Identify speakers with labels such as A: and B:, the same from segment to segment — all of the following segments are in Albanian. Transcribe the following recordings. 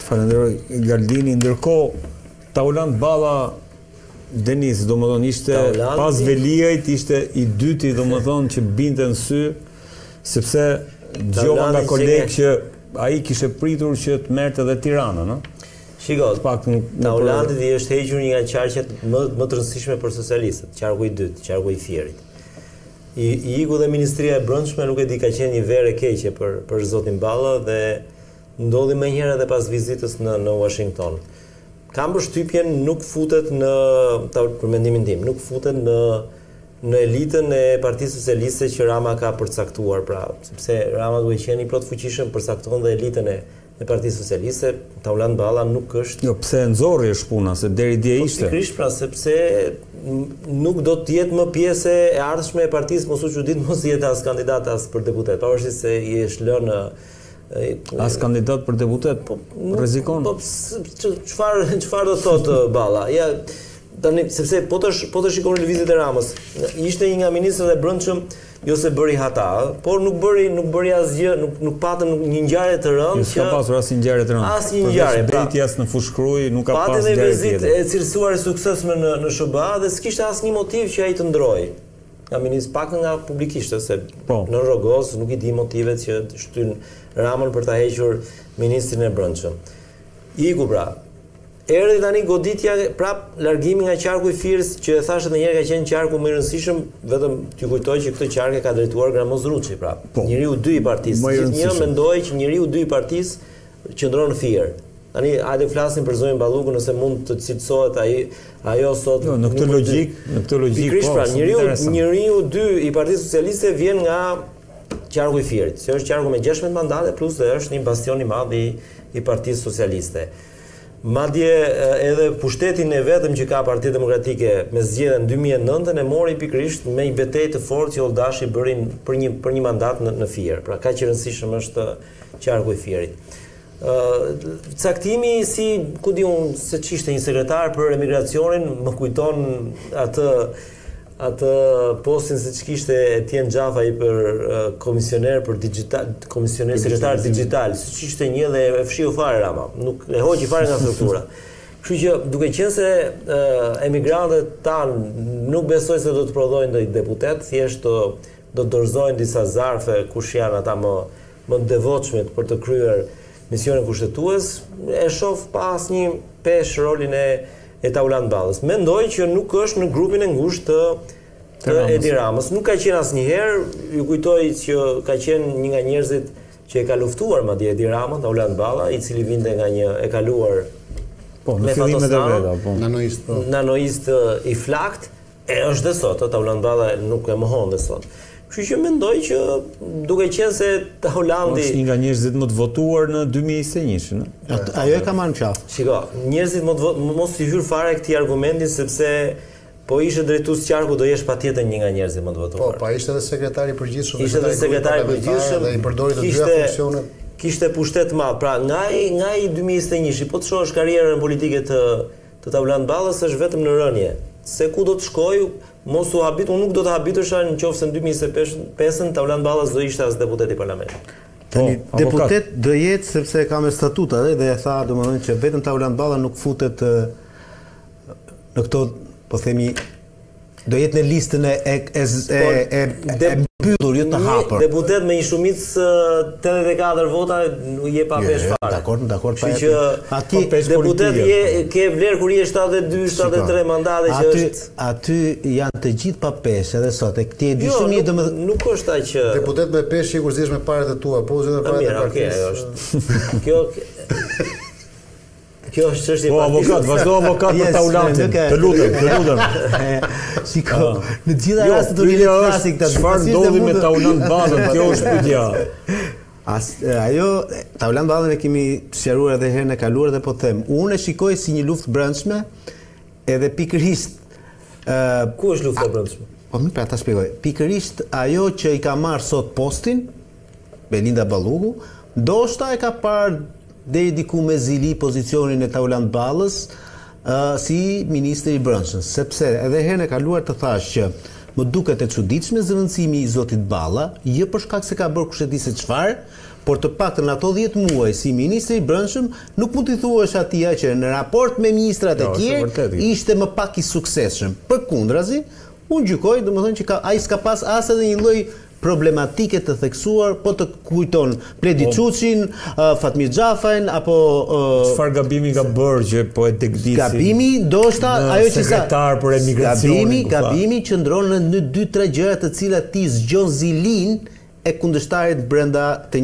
A: Falenderoj Galdini, ndërkohë Taulant Balla Denis, domethënë ishte pas Veliajt, ishte i dyti domethënë që binte në sy, sepse dëgjova nga kolegë që ai kishte pritur që të merrte edhe Tiranën, ëh.
B: Shiko, Taulantit i është hequr një nga qarqet më të rëndësishme për socialistët, qarku i dytë, qarku i Fierit. I iku dhe Ministria e Brendshme, nuk e di, ka qenë një verë e keqe për zotin Balla dhe ndodhi më njëherë edhe pas vizitës në Washington. Kam përshtypjen nuk futet për mendimin tim, nuk futet në elitën e Partisë Socialiste që Rama ka përcaktuar, pra, sepse Rama duke qenë i plot fuqishëm përcakton dhe elitën e Partisë Socialiste, Taulant Balla nuk është.
A: Jo, pse nxorri është puna, se deri dje ishte.
B: Pikërisht, pra, sepse nuk do të jetë më pjesë e ardhshme e partisë, mos u çudit mos jetë as kandidat as për deputet, pavarësisht se i është lënë
A: as kandidat për deputet, rrezikon.
B: Çfarë do thotë Balla? Ja, tani sepse po të shikoni lëvizjet e Ramës. Ishte një nga ministrat e brendshëm, jo se bëri hata, por nuk bëri asgjë, nuk patën një ngjarje të rëndë.
A: S'ka pasur asnjë ngjarje të rëndë.
B: Asnjë ngjarje.
A: Brejtjas në Fushkruj, nuk ka pasur
B: ngjarje tjetër. Patën e cilësuar e suksesshme në SBA dhe s'kishte asnjë motiv që ai të ndrojë. Nga ministri, pak nga publikisht, se në Rogos nuk i di motivet që shtyn Ramën për ta hequr ministrin e brendshëm. Iku pra. Erdhi tani goditja, prap largimi nga qarku i Firës, që e thashë edhe një herë ka qenë qarku më i rëndësishëm, vetëm t'ju kujtoj që këtë qark e ka drejtuar Gramoz Ruçi, prap. Njeriu 2 i partisë. Gjithnjë mendoi që njeriu 2 i partisë qëndron në Fier. Tani hajde flasim për zonën Ballukun nëse mund të cilësohet ajo sot.
A: Jo, në këtë logjik,
B: po. Pra, njeriu 2 i Partisë Socialiste vjen nga qarku i Fierit. Se është qarku me 16 mandate plus dhe është një bastion i madh i Partisë Socialiste. Madje edhe pushtetin e vetëm që ka Partia Demokratike me zgjedhjen 2009 e mori pikërisht me një betejë të fortë që Oldashi bërin për një mandat në Fier. Pra kaq i rëndësishëm është qarku i Fierit. Caktimi si, ku di unë, se ç'ishte një sekretar për emigracionin, më kujton atë postin se ç'kishte Etien Xhafaj për komisioner për digital, komisioner sekretar digital, siç ishte një dhe e fshiu fare Rama, nuk e hoqi fare nga struktura. Kështu që duke qenë se emigrantët tanë nuk besoj se do të prodhojnë ndonjë deputet, thjesht do dorëzojnë disa zarfe kush janë ata më devotshmit për të kryer misionin kushtetues, e shoh pas një pesh rolin e Taulant Ballës. Mendoj që nuk është në grupin e ngushtë të Edi Ramës. Nuk ka qenë asnjëherë, ju kujtoj që ka qenë një nga njerëzit që e ka luftuar madje Edi Rama, Taulant Balla, i cili vinte nga një e kaluar
A: me fatostan,
B: nanoist i flakt, e është dhe sot, Taulant Balla nuk e mohon dhe sot. Kështu që mendoj që duke qenë se Taulandi
A: është një nga njerëzit më të votuar në 2021, në?
C: Ajo e ka marrë në qafë.
B: Shiko, njerëzit mos i hyr fare këtij argumentin sepse po ishe drejtues qarku do jesh patjetër një nga njerëzit më të votuar.
C: Po, ishte edhe sekretari i përgjithshëm.
B: Ishte edhe sekretari i përgjithshëm
C: dhe i përdori të dyja funksionet.
B: Kishte pushtet të madh. Pra, nga i 2021, po të shohësh karrierën politike të Taulant Ballës është vetëm në rënje. Se ku do të shkojë, mos u habit, unë nuk do të habitesha nëse në 2025 Taulant Balla do ishte as deputet i parlamentit.
C: Tani deputet do jetë sepse ka me statuta dhe e tha domethënë që vetëm Taulant Balla nuk futet në këto, po themi, do jetë në listën e mbyllur, jo të hapur.
B: Deputet me një shumicë 84 vota nuk je pa pesh fare.
C: Dakor.
B: Që deputet ke vlerë kur je 72, 73 mandate që është.
C: Aty janë të gjithë pa pesh edhe sot. E këtij dishumi domethënë
B: nuk është aq që
C: deputet me pesh sikur zgjesh me parat e tua, po zgjesh me parat e partisë.
B: Kjo është çështje
A: po avokat, vazhdo avokat për Taulantin. Të lutem.
C: Shiko, në gjitha rastet do vjen klasik ta
A: çfarë ndodhi me Taulant Ballën, kjo është pyetja.
C: Ajo Taulant Ballën e kemi sqaruar edhe herën e kaluar dhe po them, unë e shikoj si një luftë brendshme, edhe pikërisht
B: ku është lufta brendshme?
C: Po më ta shpjegoj. Pikërisht ajo që i ka marrë sot postin Belinda Balluku, ndoshta e ka parë deri diku me zili pozicionin e Taulant Ballës si ministri i brendshëm, sepse edhe herën e kaluar të thash që më duket e çuditshme zëvendësimi i zotit Balla, jo për shkak se ka bërë kush e di se çfarë, por të paktën ato 10 muaj si ministri i brendshëm nuk mund t'i thuash atij që në raport me ministrat e tjerë ishte më pak i suksesshëm. Përkundrazi, unë gjykoj, domethënë që ai s'ka pas as edhe një lloj problematike të theksuar, po të kujton Bledi Çuçin, Fatmir Xhafajn apo
A: çfarë gabimi ka bërë që po e degdisi.
C: Gabimi ndoshta ajo që
A: sekretar për emigracionin.
C: Gabimi qëndron në 2-3 gjëra të cilat ti zgjon zilin e kundërshtarit brenda të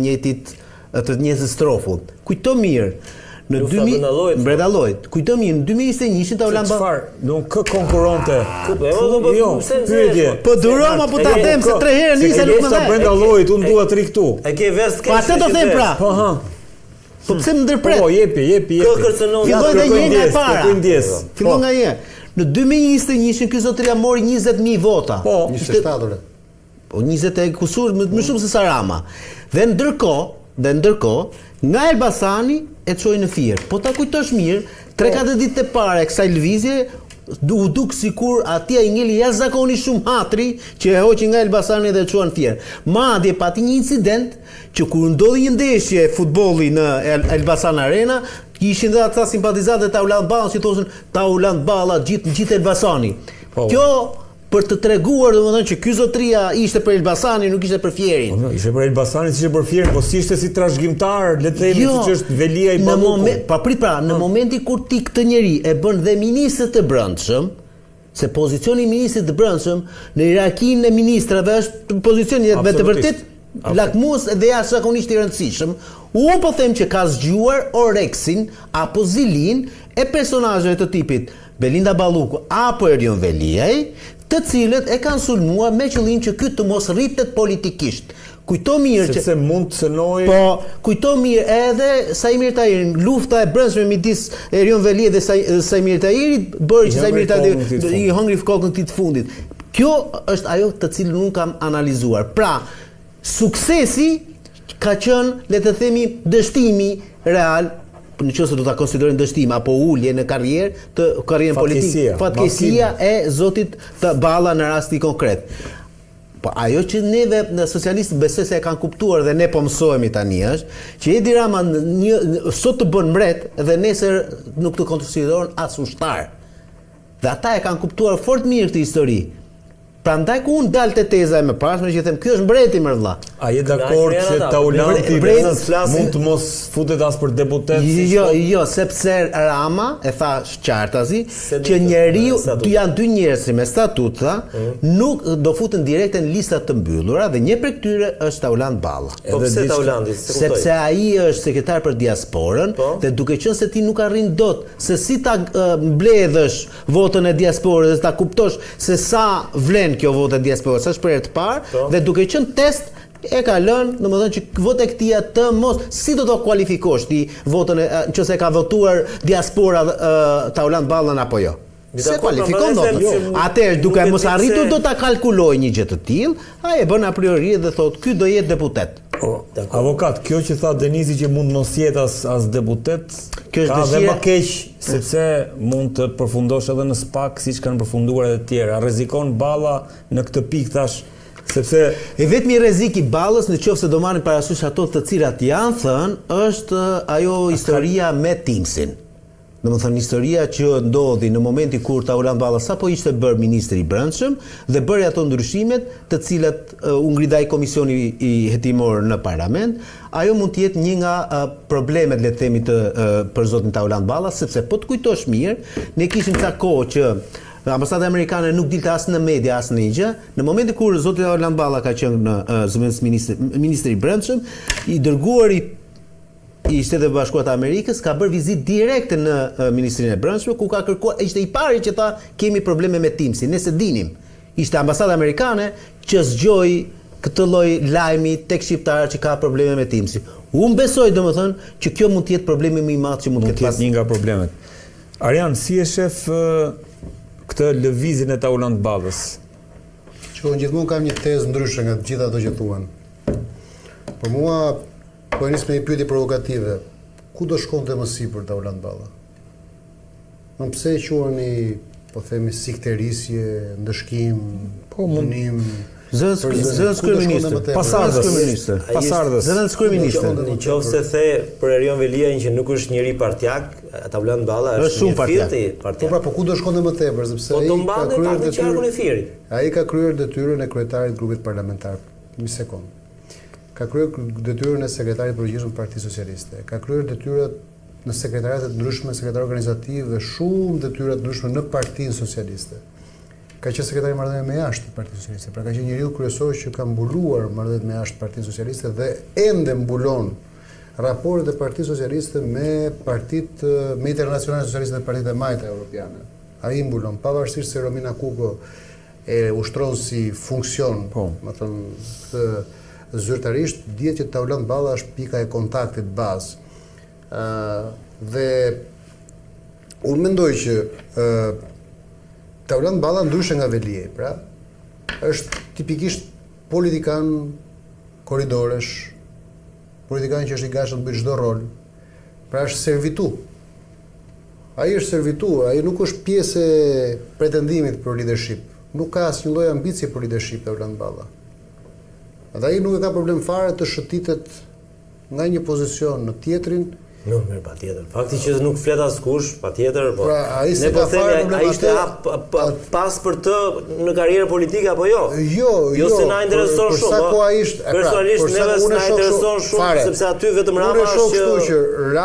C: njëjtës strofull. Kujto mirë. Në 2000 Brenda Lloyd. Kujto mirë, në 2021 Taulant Balla.
A: Çfarë? Nuk kë konkurronte.
B: Jo,
A: pyetje.
C: Po durom apo ta them se 3 herë nisa nuk më dha.
A: Brenda Lloyd, unë dua të ri këtu.
B: E ke vest
C: Po atë do them pra.
A: Po ha.
C: Po pse më ndërpret?
A: Po jepi.
C: Filloi nga një nga e para. Fillon nga një. Në 2021 ky zotëria mori 20.000 vota.
A: Po,
C: 27. Po 20 e kusur më shumë se Sarama. Dhe ndërkohë, nga Elbasani e çoi në Fier. Po ta kujtosh mirë, 3-4 ditë e para e kësaj lëvizje u duk sikur atje i ngeli jashtëzakonisht shumë hatri që e hoqi nga Elbasani dhe e çuan në Fier. Madje pati një incident që kur ndodhi një ndeshje futbolli në Elbasan Arena, ishin dhe ata simpatizantë të Taulant Ballës që thosin Taulant Balla gjithë Elbasani. Kjo për të treguar domethënë që ky zotëria ishte për Elbasanin, nuk ishte për Fierin.
A: Ishte për Elbasanin, si ishte për Fierin, po si ishte si trashëgimtar, le të themi siç është Velia i Ballukut.
C: Në momenti kur ti këtë njeri e bën dhe ministër të brendshëm, se pozicioni i ministrit të brendshëm në hierarkinë e ministrave është pozicioni me të vërtet lakmus dhe jashtëzakonisht i rëndësishëm. Unë po them që ka zgjuar oreksin apo zilin e personazheve të tipit Belinda Balluku apo Erion Veliaj, të cilët e kanë sulmuar me qëllim që ky të mos rritet politikisht. Kujto mirë
A: sepse mund të synoj.
C: Po, kujto mirë edhe Saimir Tahiri, lufta e brendshme midis Erion Veliaj dhe Saimir Tahirit bëri që Saimir Tahiri i hongri kokën të fundit. Kjo është ajo të cilën unë kam analizuar. Pra, suksesi ka qenë, le të themi, dështimi real, në qëse do ta konsiderojmë dështim apo ulje në karrierën politike, fatkeqësia e zotit të Balla në rasti konkret. Po ajo që neve në socialistë besoj se e kanë kuptuar dhe ne po mësohemi tani është që Edi Rama sot të bën mbret dhe nesër nuk të konsiderohen as ushtar. Dhe ata e kanë kuptuar fort mirë këtë histori. Prandaj ku unë dalte teza e më pashme që them ky është mbreti më vëlla.
A: A je dakord që Taulanti mund të mos futet as për deputet?
C: Jo, sepse Rama e tha qartazi që njeriu janë dy njerëz me statuta, nuk do futen direkt në lista të mbyllura dhe një prej këtyre është Taulant Balla.
B: Po pse Taulanti?
C: Sepse ai është sekretar për diasporën dhe duke qenë se ti nuk arrin dot se si ta mbledhësh votën e diasporës dhe ta kuptosh se sa vlen kjo votë e diasporës është për herë të parë dhe duke qenë test e ka lënë, domethënë që votë e këtia të mos si do të kualifikosh ti votën nëse ka votuar diaspora Taulant Ballën apo jo. Se kualifikon dot. Atëherë duke mos arritur do ta kalkuloj një gjë të tillë, ai e bën a priori dhe thotë ky do jetë deputet.
A: Avokat, kjo që tha Denizi që mund mos jetë as deputet, ka dhe më keq sepse mund të përfundosh edhe në SPAK siç kanë përfunduar edhe të tjerë. Rrezikon Balla në këtë pikë thash, sepse
C: e vetmi rrezik i Ballës nëse do marrin parasysh ato të cilat janë thënë është ajo historia me Timsin. Domethënë historia që ndodhi në momentin kur Taulant Balla sapo ishte bërë ministri i brendshëm dhe bëri ato ndryshimet të cilat u ngridai komisioni i hetimor në parlament, ajo mund të jetë një nga problemet le të themi për zotin Taulant Balla, sepse po të kujtosh mirë, ne kishim ca kohë që ambasada amerikane nuk dilte as në media as në gjë. Në momentin kur zoti Taulant Balla ka qenë në zëvendës ministri i brendshëm, i dërguari i Shtetet e Bashkuara të Amerikës ka bërë vizitë direkte në Ministrinë e Brendshme ku ka kërkuar, ishte i pari që tha kemi probleme me Timsin, ne se dinim. Ishte ambasada amerikane që zgjoi këtë lloj lajmi tek shqiptarët që ka probleme me Timsin. Unë besoj domethënë që kjo mund të jetë problemi më i madh që mund të ketë
A: një nga problemet. Arjan, si e shef këtë lëvizjen e Taulant Ballës?
D: Unë gjithmonë kam një tezë ndryshe nga të gjitha ato që thuan. Për mua po nis me një pyetje provokative. Ku do shkonte më sipër Taulant Balla? Në pse quheni, po themi, sikterisje, ndëshkim, punim?
C: Zënës kryeministër. Pasardhës. Zënës kryeministër.
B: Nëse the për Erion Veliajin që nuk është njëri partjak, Taulant Balla është një partjak.
D: Po ku do shkonte më tepër sepse ai ka kryer detyrën e kryetarit të grupit parlamentar. Një sekond. Ka kryer detyrën e sekretarit përgjithshëm të Partisë Socialiste. Ka kryer detyrat në sekretariate të ndryshme, sekretar organizativ dhe shumë detyra të ndryshme në Partinë Socialiste. Ka qenë sekretari i marrëdhënieve me jashtë të Partisë Socialiste. Pra ka qenë njeriu kryesor që ka mbuluar marrëdhëniet me jashtë të Partisë Socialiste dhe ende mbulon raportet e Partisë Socialiste me Internacionalin Socialiste dhe Partitë e Majta Evropiane. Ai mbulon pavarësisht se Romina Kuko e ushtron si funksion, më thënë këtë zyrtarisht, dihet që Taulant Balla është pika e kontaktit bazë. Dhe unë mendoj që Taulant Balla ndryshe nga Veliaj, pra, është tipikisht politikan korridoresh, politikan që është i gatshëm të bëjë çdo rol, pra është servitu. Ai është servitu, ai nuk është pjesë e pretendimit për leadership. Nuk ka asnjë lloj ambicie për leadership Taulant Balla. Dhe ai nuk e ka problem fare të shëtitet nga një pozicion në tjetrin.
B: Nuk mirë, patjetër. Fakti që nuk flet askush, patjetër, po.
D: Pra, ai se ka fare problem.
B: Ai ishte pas për të në karrierë politike apo jo? Jo se na intereson shumë.
D: Sa kohë ai ishte?
B: Personalisht neve na intereson shumë sepse aty vetëm Rama
D: është që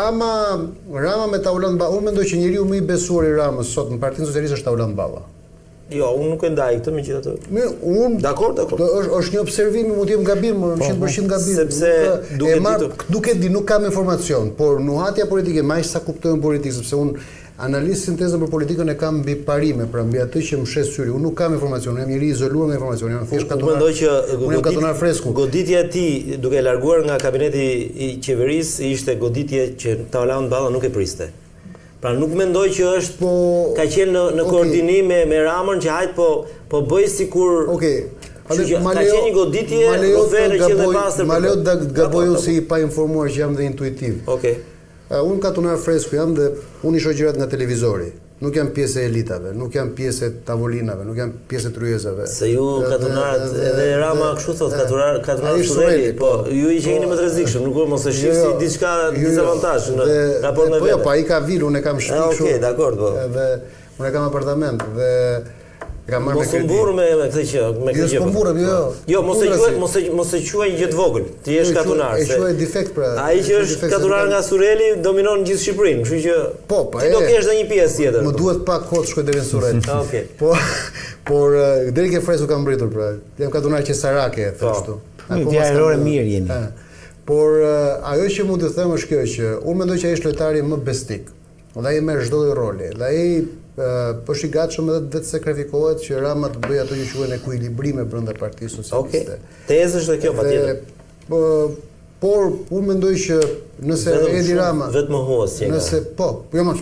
D: Rama me Taulant Balla, unë mendoj që njeriu më i besuar i Ramës sot në Partinë Socialiste është Taulant Balla.
B: Jo, unë nuk e ndaj këtë megjithatë.
D: Unë
B: dakord.
D: Është një observim, mund të jem gabim, 100% gabim.
B: Sepse
D: duke di nuk kam informacion, por nuhatja politike, më aq sa kuptojmë politikë, sepse unë analizë sintezën për politikën e kam mbi parime, pra mbi atë që më shes syri. Unë nuk kam informacion, unë jam njëri izoluar nga informacioni, jam thjesht katonar.
B: Mendoj që
D: unë jam katonar fresku.
B: Goditja e tij duke larguar nga kabineti i qeverisë ishte goditje që Taulant Balla nuk e priste. Pra nuk mendoj që është ka qenë në koordinim me Ramën që hajt po bëj sikur.
D: Okej.
B: Ka qenë një goditje rreth në qendër e pastër.
D: Ma leo të gaboj unë si i pa informuar që jam dhe intuitiv.
B: Okej.
D: Unë katonar fresku jam dhe unë i shoh gjërat nga televizori. Nuk jam pjesë e elitave, nuk jam pjesë e tavolinave, nuk jam pjesë e tryezave.
B: Se ju katonarët edhe Rama kështu thot katonar studenti, po ju i jeni më të rrezikshëm, nuk mos e shih si diçka dizavantazh në raport me vetë.
D: Po ai ka vilë, unë kam shtëpi kështu.
B: Okej, dakor, po.
D: Edhe unë kam apartament dhe kam marrë
B: me kredi. Mos u burr me këtë që me këtë gjë. Jo, mos e quaj gjë të vogël. Ti je katonar.
D: E quaj defekt pra.
B: Ai që është katonar nga Surreli dominon gjithë Shqipërinë, kështu që ti do kesh edhe një pjesë tjetër.
D: Më duhet pak kohë të shkoj deri në Surrel.
B: Okej.
D: Por deri ke fresku kam mbritur pra. Jam katonar qesarake kështu.
C: Diarore mirë jeni.
D: Por ajo që mund të them është kjo që unë mendoj që ai është lojtari më besnik. Dhe ai merr çdo lloj roli. Dhe ai është i gatshëm edhe të sakrifikohet që Rama të bëjë ato që quhen ekuilibrime brenda Partisë Socialiste.
B: Tezë është kjo patjetër.
D: Por unë mendoj që nëse Edi Rama
B: vetëm huas që
D: nëse jo më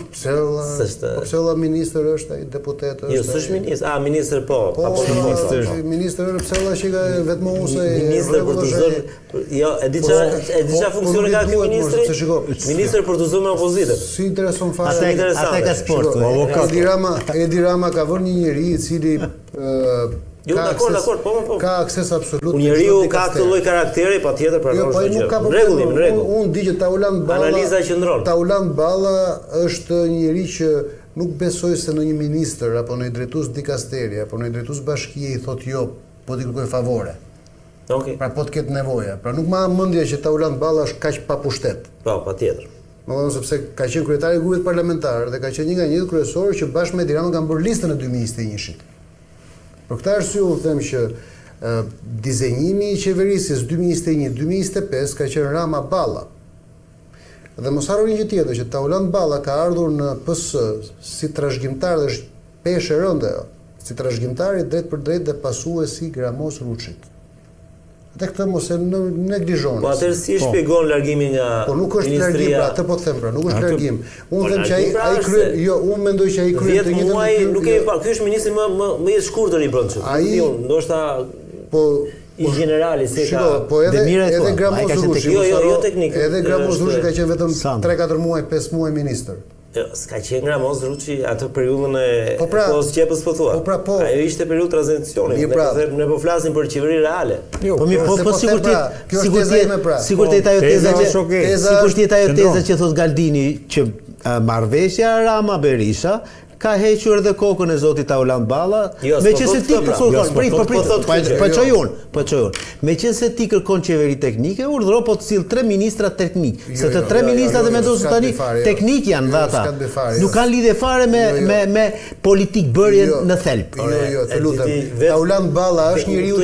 D: pse ministër është ai deputet është.
B: Jo, s'është ministër. Ministër po.
D: Ministër është pse që ka vetëm huas ai.
B: Ministër për të zënë. Jo, e di çfarë funksioni ka ky ministri? Ministër për të zënë me opozitën.
D: Si intereson fare.
C: Atë ka sport.
D: Edi Rama ka vënë një njeri i cili
B: jo, dakord, po.
D: Ka akses absolut.
B: Njeriu ka këtë lloj karakteri, patjetër pranon çdo gjë. Në rregull.
D: Unë di që Taulant Balla
B: analiza qendron.
D: Taulant Balla është një njeri që nuk besoj se në një ministër apo në një drejtues dikasteri apo në një drejtues bashkie i thotë jo, po ti kërkoj favore.
B: Okej.
D: Pra po të ketë nevojë. Pra nuk ma mendje që Taulant Balla është kaq pa pushtet.
B: Po, patjetër.
D: Domethënë sepse ka qenë kryetari i grupit parlamentar dhe ka qenë një nga një kryesorë që bashkë me Tiranën kanë bërë listën e 2021-shit. Për këtë arsye u them që dizenjimi i qeverisjes 2021-2025 ka qenë Rama Balla. Dhe mos harroni një tjetër që Taulant Balla ka ardhur në PS si trashëgimtar dhe është peshë e rëndë, si trashëgimtar i drejt për drejt dhe pasuesi Gramos Ruçit. Atë këtë mos e neglizhoni.
B: Po atëherë si shpjegon largimin nga
D: ministria? Po nuk është largim, pra atë po them pra, nuk është largim. Unë them që ai kryen, jo, unë mendoj që ai kryen
B: të njëjtën muaj, nuk e pa, ky është ministri më i shkurtër i brendshëm. Ai ndoshta
D: po
B: i generali se ka.
D: Po edhe Gramos Ruçi.
B: Jo teknik.
D: Edhe Gramos Ruçi ka qenë vetëm 3-4 muaj, 5 muaj ministër.
B: S'ka qenë gramoz Ruçi atë periudhën e kohës qepës po thua. Ajo ishte periudhë tranzicioni. Ne po flasim për qeveri reale.
C: Po sigurisht ajo teza që thot Galdini që marrëveshja Rama-Berisha ka hequr edhe kokën e zotit Taulant Balla, meqense ti meqense ti kërkon qeveri teknike, urdhëro po të sill 3 ministra teknik, se të 3 ministrat e mendon tani teknik janë dhe ata. Nuk kanë lidhje fare me politik bërjen në thelb.
D: Jo, të lutem. Taulant Balla është njeriu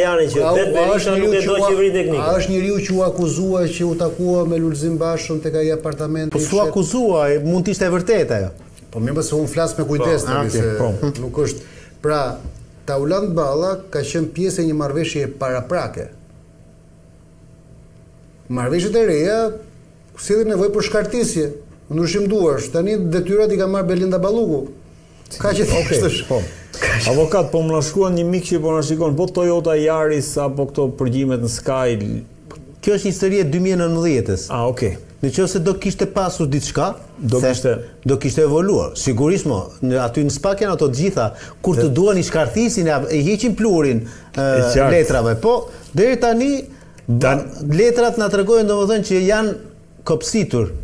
D: është njeriu që u akuzua që u takua me Lulzim Bashën tek ai apartamenti.
C: Po s'u akuzua, mund të ishte e vërtetë ajo.
D: Po mirë se unë flas me kujdes tani se nuk është. Pra, Taulant Balla ka qenë pjesë e një marrëveshje paraprake. Marrëveshjet e reja sillin nevojë për shkartisje, ndryshim duash. Tani detyrat i ka marrë Belinda Balluku. Ka që thjesht.
A: Avokat, po më shkruan një mik që po na shikon, po Toyota Yaris apo këto përgjimet në Sky.
C: Kjo është histori e 2019-s.
A: Okay.
C: Nëse do kishte pasur diçka, do kishte evoluar. Sigurisht aty në SPAK janë ato të gjitha, kur të duan i shkarthisin, e hiqin plurin letrave. Po, deri tani letrat na tregojnë domethënë që janë kopsitur.